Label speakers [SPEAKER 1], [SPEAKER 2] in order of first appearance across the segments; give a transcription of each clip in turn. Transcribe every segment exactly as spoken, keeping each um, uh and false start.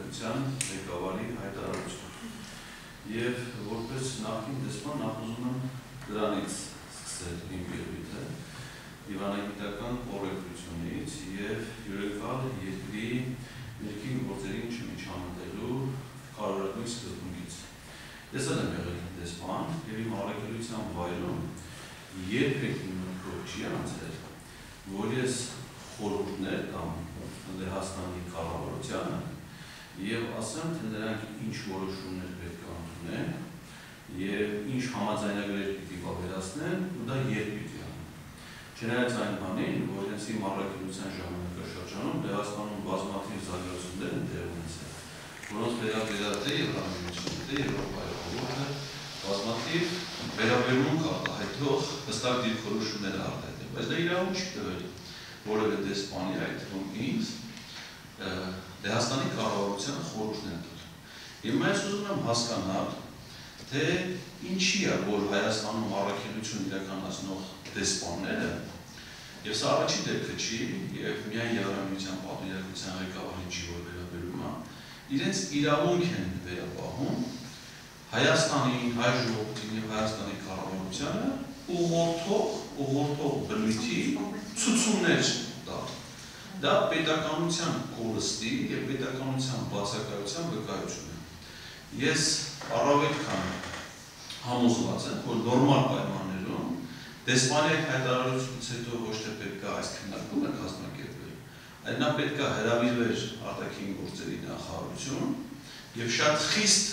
[SPEAKER 1] հասարակության ղեկավարի հայտարարություն։ Եվ որպես նախին դեսպան նախ ուզում եմ դրանից սկսել իմ ելույթը դիվանագիտական օրենսդրությունից եւ յուրաքանչյուր երկրի ներքին գործերին չմիջամտելու կարևորագույն սկզբունքից։ Տեսել եմ եղել դեսպան եւ իմ առաքելության վայրում երբեք մտքով չի անցել, որ ես խորհուրդներ կամ Լեհաստանի կառավարությանը եւ ասեմ, թե նրանք ինչ որոշումներ պետք է ընդունեն եւ ինչ համաձայնագրեր պիտի վավերացնեն ու դա երբ պիտի անեն։ Չնայած այն բանին, որ հենց իմ առաքելության ժամանակաշրջանում Լեհաստանում բազմաթիվ զարգացումներ են տեղի ունեցել, որոնց վերաբերյալ թե Եվրամիությունը, թե Եվրոպայի խորհուրդը բազմաթիվ վերաբերմունք արտահայտող հստակ դիրքորոշումներ արտահայտել, բայց դա իրավունք չի տվել որևէ դեսպանի, այդ թվում ինձ Լեհաստանի կառավարության խորհուրդներ տալ։ Եվ ես ուզում եմ հասկանալ, թե ինչի է, որ Հայաստանում առաքելություն իրականացնող դեսպանները, եւ սա առաջին դեպքը չի, եւ միայն Եվրամիության պատվիրակության ղեկավարին չի, որ վերաբերում է, իրենց իրավունք են վերապահում Հայաստանի հայ ժողովրդին եւ Հայաստանի կառավարությանը ուղղորդող, ուղղորդող բնույթի ցուցումներ տալ։ Դա պետականության կորստի եւ պետականության բացակայության վկայություն է։ Ես առավել քան համոզված եմ, որ նորմալ պայմաններում դեսպանի հայտարարությունից հետո ոչ թե պետք է այս քննարկումը կազմակերպել, այլ նա պետք է հրավիրվեր արտաքին գործերի նախարարություն եւ շատ խիստ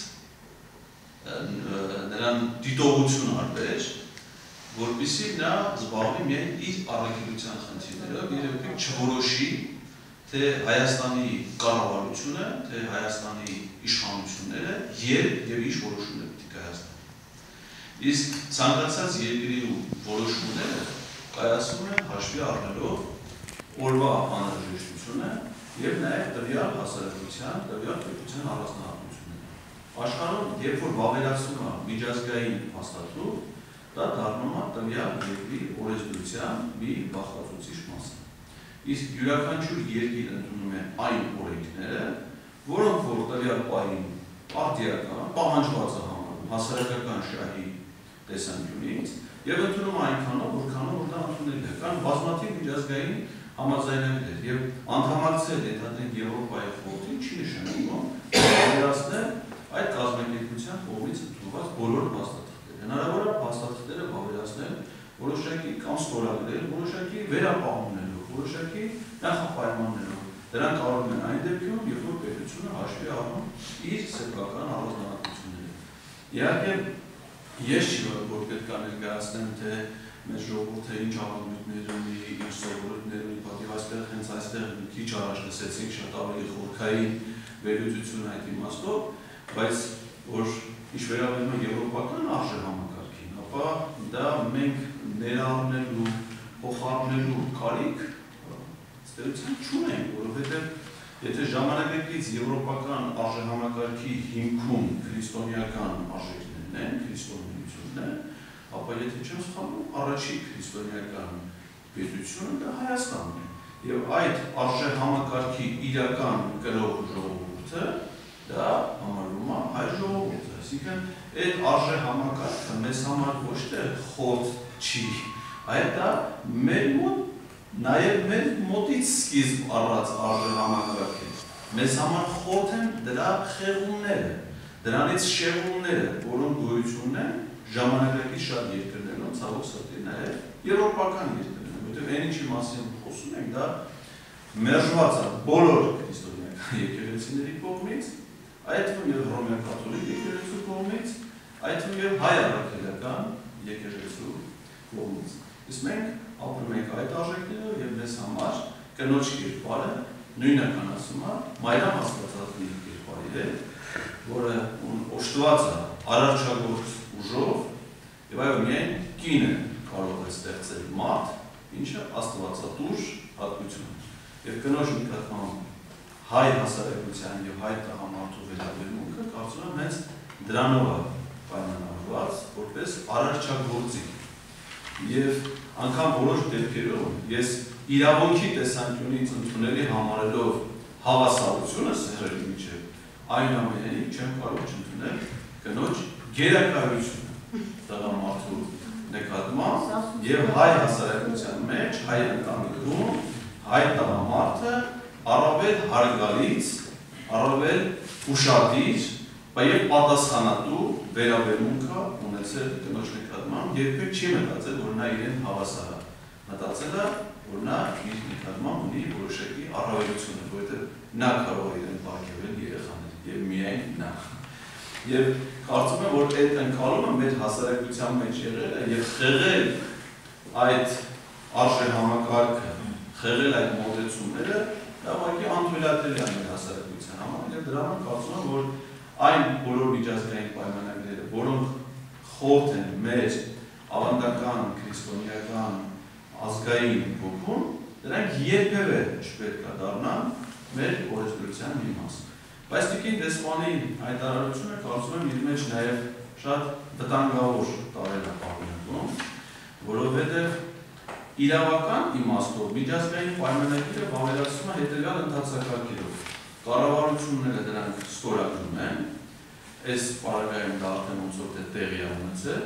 [SPEAKER 1] նրան դիտողություն արվեր, որպեսզի նա զբաղվի միայն իր առաքելության խնդիրներով, երբեք չորոշի, թե Հայաստանի կառավարությունը, թե Հայաստանի իշխանությունները երբ եւ ինչ որոշումներ պիտի կայացնեն։ Իսկ ցանկացած երկրի որոշումները կայացվում են հաշվի առնելով օրվա անհրաժեշտությունը եւ նաեւ տվյալ հասարակության, տվյալ պետության առանձնահատկությունները։ Աշխարհում, երբ որ վավերացվում է միջազգային հաստատում, դա դառնում է տվյալ երկրի օրենսդրության մի բաղկացուցիչ մասը։ Իսկ յուրաքանչյուր երկիր ընդունում է այն օրենքները, որոնք որ տվյալ պահին պարտիական, պահանջված է համարում հասարակական շահի տեսանկյունից եւ ընդունում է այնքանով, որքանով որ դա ընդունելի է։ Կան բազմաթիվ միջազգային համաձայնագրեր եւ անդամակցել ենթադրենք Եվրոպայի խորհրդին չի նշանակում վերացնել այդ կազմակերպության կողմից ընդունված բոլոր փաստաթղթերը։ Հնարավոր է փաստաթղթերը վավերացնել որոշակի կամ ստորագրել, որոշակի վերապահումներով, որոշակի նախապայմաններով։ Դրանք կարող են այն դեպքում, երբ որ պետությունը հաշվի առնում իր սեփական առանձնահատկությունները։ Իհարկե, ես չի որ պետք է ներկայացնեմ, թե մեր ժողովուրդը ինչ ավանդույթներ ունի, ինչ սովորույթներ ունի, պատիվ այստեղ հենց այստեղ մի քիչ առաջ լսեցինք շատ ավելի խորքային վերլուծություն այդ իմաստով, բայց որ ինչ վերաբերում է եվրոպական արժեհամակարգին, ապա դա մենք ներառնելու, փոխարինելու կարիք ստեղծություն չունենք, որովհետև եթե ժամանակակից եվրոպական արժեհամակարգի հիմքում քրիստոնեական արժեքներն են, քրիստոնեությունն է, ապա եթե չեմ սխալվում, առաջին քրիստոնեական պետությունը դա Հայաստանն է, եւ այդ արժեհամակարգի իրական կրող ժողովուրդը դա համարվում է հայ ժողովուրդը, այսինքն այդ արժեհամակարգը մեզ համար ոչ թե խոտ չի, այլ դա մեր մոտ նաև մեր մոտից սկիզբ առած արժեհամակարգ է։ Մեզ համար խոտ են դրա խեղումները, դրանից շեղումները, որոնք գոյություն են ժամանակակից շատ երկրներում, ցավոք սրտի նաև եվրոպական երկրներում, որտեղ այն ինչի մասին խոսում ենք, դա մերժված է բոլոր քրիստոնեական եկեղեցիների կողմից, այդ թվում եւ հռոմեական եկեղեցու կողմից, այդ թվում եւ հայ առաքելական եկեղեցու կողմից։ Իսկ մենք ապրում ենք այդ արժեքներով եւ մեզ համար կնոջ կերպարը նույնական ասում է մայրամ աստվածածի կերպարի հետ, որը օժտված է արարչագործ ուժով եւ այո միայն կինը կարող է ստեղծել մարդ, ինչը աստվածատուր հատկություն է։ Եվ կնոջ նկատմամբ հայ հասարակության եւ հայ տղամարդու վերաբերմունքը կարծում եմ հենց դրանով է պայմանավորված որպես արարչագործի։ Եվ անգամ որոշ դեպքերում ես իրավունքի տեսանկյունից ընդունելի համարելով հավասարությունը սեռերի միջև այնուամենայնիվ չեմ կարող չընդունել կնոջ գերակայությունը տղամարդու նկատմամբ եւ հայ հասարակության մեջ, հայ ընտանիքում հայ տղամարդը առավել հարգալից, առավել ուշադիր եւ պատասխանատու վերաբերմունք ունեցել կնոջ նկատմամբ, երբեք չի մտածել, որ նա իրեն հավասար է, մտածել է, որ նա իր նկատմամբ ունի որոշակի առավելություն, որովհետեւ նա կարող է իրեն պարգևել երեխաներին եւ միայն նա։ Եվ կարծում եմ, որ այդ ընկալումը մեր հասարակության մեջ եղել է եւ խեղել այդ արժեհամակարգը, խեղել այդ մոտեցումները, դա ուղղակի անթույլատրելի է մեր հասարակության համար եւ դրա համար կարծում եմ, որ այն բոլոր միջազգային պայմանագրերը, որոնք խորհուրդ են մեր ավանդական, քրիստոնեական, ազգային ոգուն, դրանք երբևէ չպետք է դառնան մեր օրենսդրության մի մաս։ Բայց տիկին դեսպանի հայտարարությունը կարծում եմ իր մեջ նաև շատ վտանգավոր տարել է պահպանվում, որովհետև իրավական իմաստով միջազգային պայմանագիրը վավերացվում է հետևյալ ընթացակարգերով։ Կառավարությունները դրանք ստորագրում են, այս պարագայում դա արդեն ոնց որ թե տեղի է ունեցել,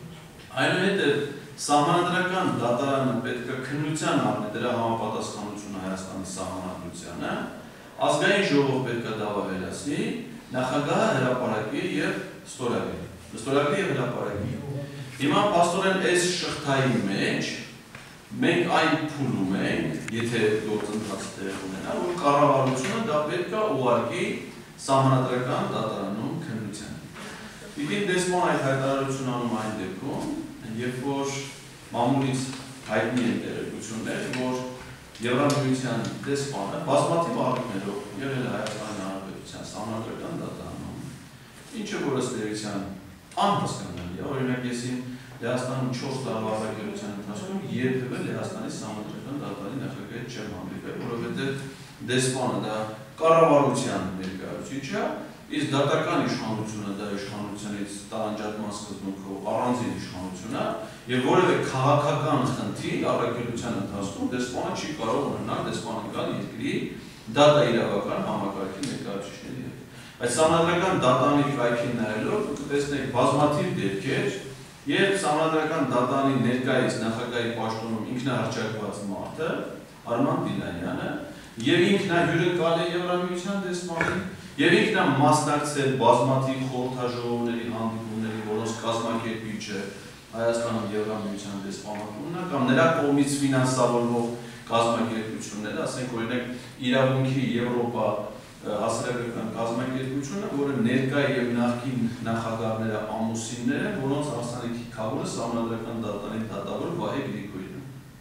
[SPEAKER 1] այնուհետև սահմանադրական դատարանը պետք է քննության առնի դրա համապատասխանությունը Հայաստանի սահմանադրությանը, ազգային ժողով պետք է դա վավերացնի, նախագահը հրապարակի եւ ստորագրի, ստորագրի եւ հրապարակի։ Հիմա պաստորեն այս շղթայի մեջ մենք այն փուլում ենք, եթե գործընթացը տեղի ունենա, որ կառավարությունը դա պետք է ուղարկի սահմանադրական դատարանում քննության։ Տիկին դեսպան այդ հայտարարությունը անում այն դեպքում, երբ որ մամուլից հայտնի են տեղեկություններ, որ Եվրամիության դեսպանը բազմաթիվ առիթներով եղել է Հայաստանի Հանրապետության սահմանադրական դատարանում, ինչը որ ըստ էության անհասկանալի է, օրինակ ես իմ Լեհաստանում չորս տարվա առաքելության ընթացքում երբևէ Լեհաստանի սահմանադրական դատարանի նախագահի չեմ հանդիպել, որովհետև դեսպանը դա կառավարության ներկայացուցիչ է, իսկ դատական իշխանությունը դա իշխանությունից տարանջատման սկզբունքով առանձին իշխանություն է, եւ որևէ քաղաքական խնդիր առաքելության ընթացքում դեսպանը չի կարող ունենալ դեսպանական երկրի դատաիրավական համակարգի ներկայացուցիչների հետ։ Այս սահմանադրական դատարանի կայքին նայելով կտեսնեք բազմաթիվ դեպքեր, երբ սահմանադրական դատարանի ներկայիս նախագահի պաշտոնում ինքնահռչակված մարդը Արման Բիլանյանը եւ ինքնահյուրընկալ է Եվրամիության դեսպանին եւ ինքնա մասնակցել բազմաթիվ խորհրդաժողովների հանդիպումների, որոնց կազմակերպիչը Հայաստանում Եվրամիության դեսպանատունն է կամ նրա կողմից ֆինանսավորվող կազմակերպությունները, ասենք օրինակ Իրավունքի Եվրոպա հասարակական կազմակերպությունը, որը ներկայ եւ նախկին նախագահները ամուսիններ են, որոնց հարսանիքի քավորը սահմանադրական դատարանի դատավոր Վահե Գրիգորյանն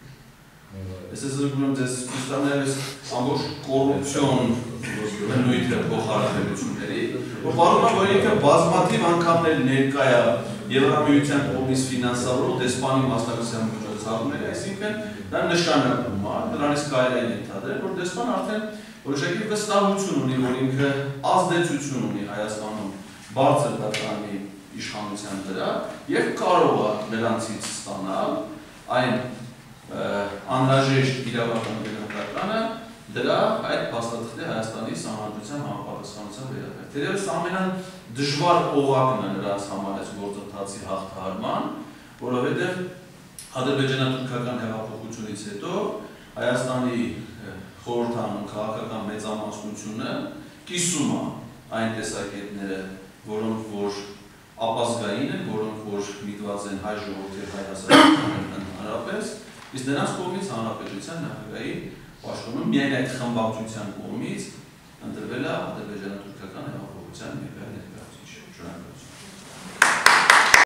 [SPEAKER 1] է։ Ես ես զգում ձեզ ստանալիս ամբողջ կոռուպցիոն բնույթը փոխհարաբերությունների, որ պարզվում է, որ ինքը բազմաթիվ անգամներ ներկայ է Եվրամիության կողմից ֆինանսավորող դեսպանի մասնակցության միջոցառումների, այսինքն դա նշանակում է, դրանից կարելի է ենթադրել, որ դեսպան արդեն որոշակի վստահություն ունի, որ ինքը ազդեցություն ունի Հայաստանում բարձր դատարանի իշխանության վրա եւ կարող է նրանցից ստանալ այն անհրաժեշտ իրավական գնահատականը դրա այդ փաստաթղթի Հայաստանի Սահմանադրության համապատասխանության վերաբերյալ։ Թերևս ամենադժվար օղակն է նրանց համար այս գործընթացի հաղթահարման, որովհետեւ ադրբեջանա-թուրքական հեղափոխությունից հետո Հայաստանի խորհրդանում քաղաքական մեծամասնությունը կիսում է այն տեսակետները, որոնք որ ապազգային են, որոնք որ միտված են հայ ժողովրդի հայ հասարակության ընդհանրապես, իսկ նրանց կողմից հանրապետության նախագահի պաշտոնում միայն այդ խմբակցության կողմից ընտրվել է ադրբեջանա-թուրքական հեղափոխության ներկայացուցիչ։